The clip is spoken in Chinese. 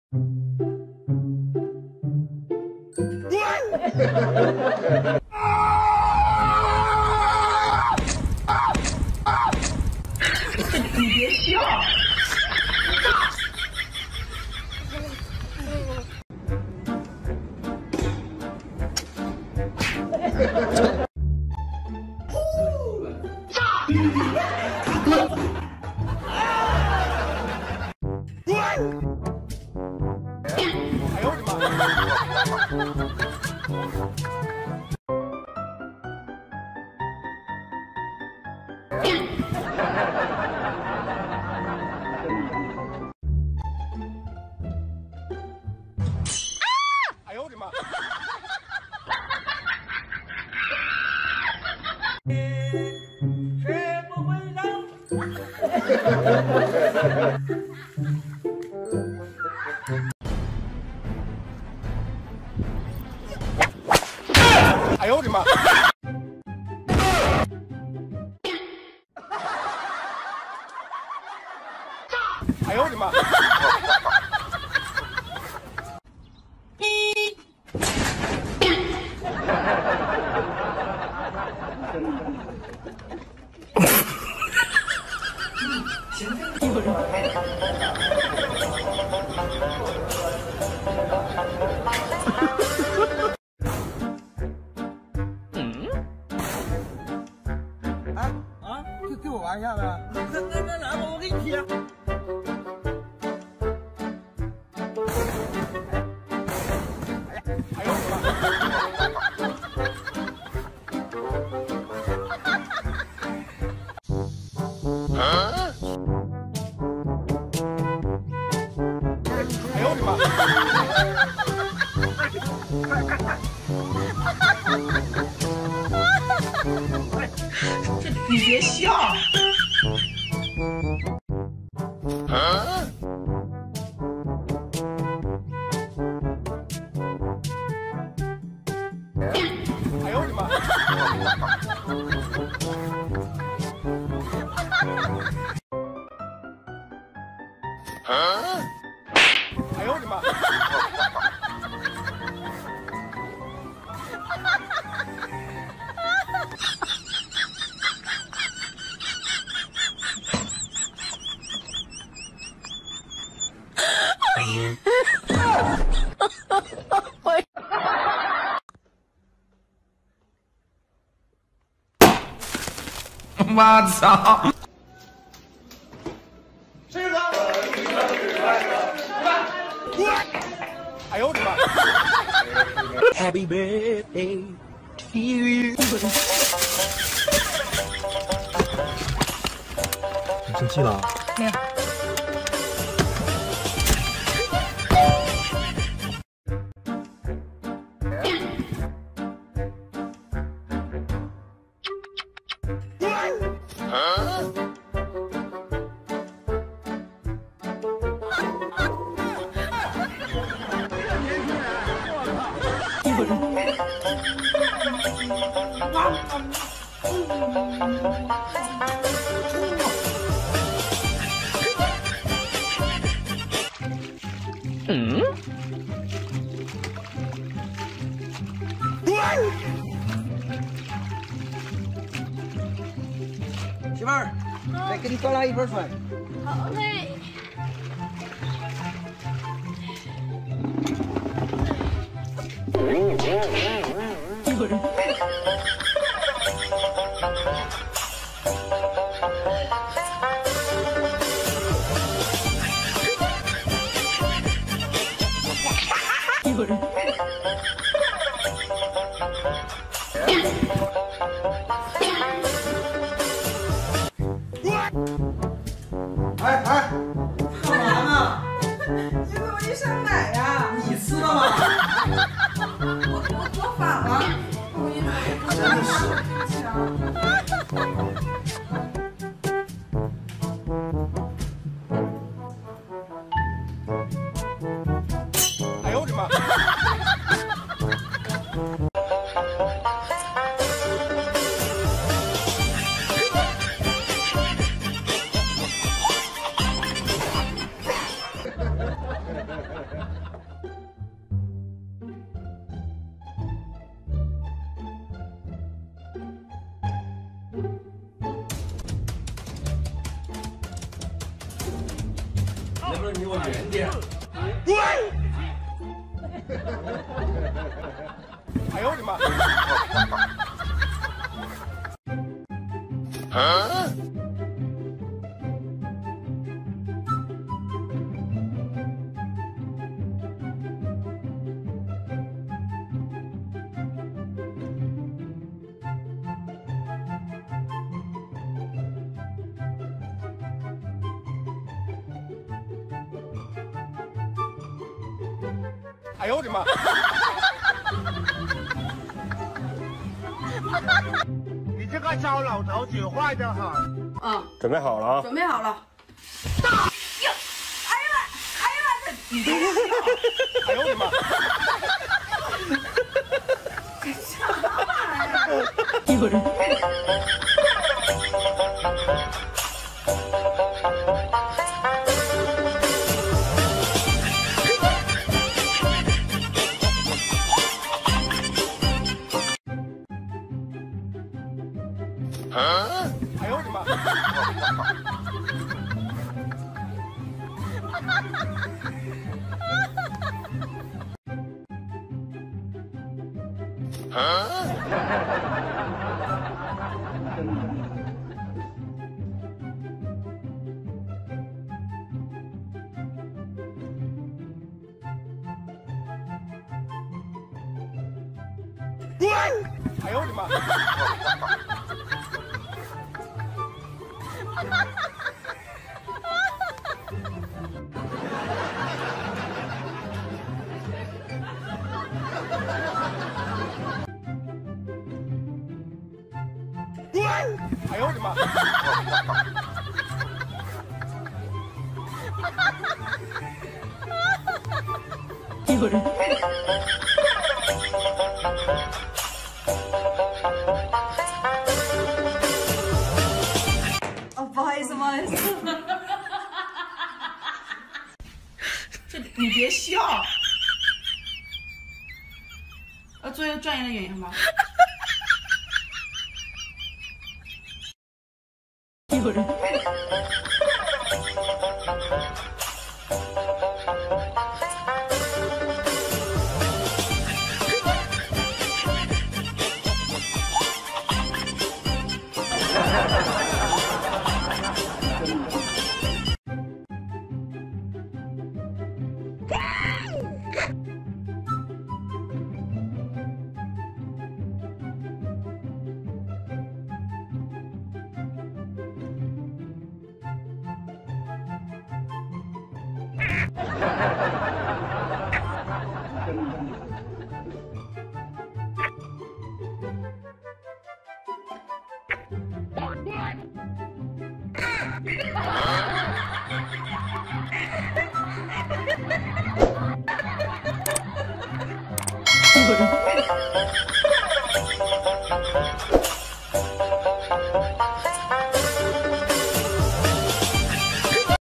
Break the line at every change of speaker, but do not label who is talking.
你别笑。哎呦我的妈！ 哎呦我的妈！学不会让。哎呦我的妈！哎呦我的妈！对我玩一下呗。那来吧，我给你踢。哎呦我的妈！哎呦我的妈！你别笑。哎呦我的妈！哎呦我的妈！我操！吃吧！哎呦我的妈 ！Happy birthday to you！
你生气了？
没有。嗯？媳妇儿，来给你倒来一盆水。
好嘞。
哎哎，干嘛呢？
你怎么一身奶呀？
你吃了吗？
我反了，不好意思，
真的是。
对不起啊。
哎呦我的妈！ 不是你给我远点。
滚！
哎呦我的妈！
啊！
哎呦我的妈！
你这个糟老头子坏得很。
嗯，
准备好了啊！
准备好了。大呀！哎呀妈！哎呀妈！你这
哎呦我的妈！
干啥玩意儿？
有人。
啊！
哎呦我的妈！
啊！滚！
哎呦我的妈！
滚！
哎呦我的妈！
有人。
哦，不好意思，不好意思。
这你别笑，做一个专业的演员吧。
有人。有人。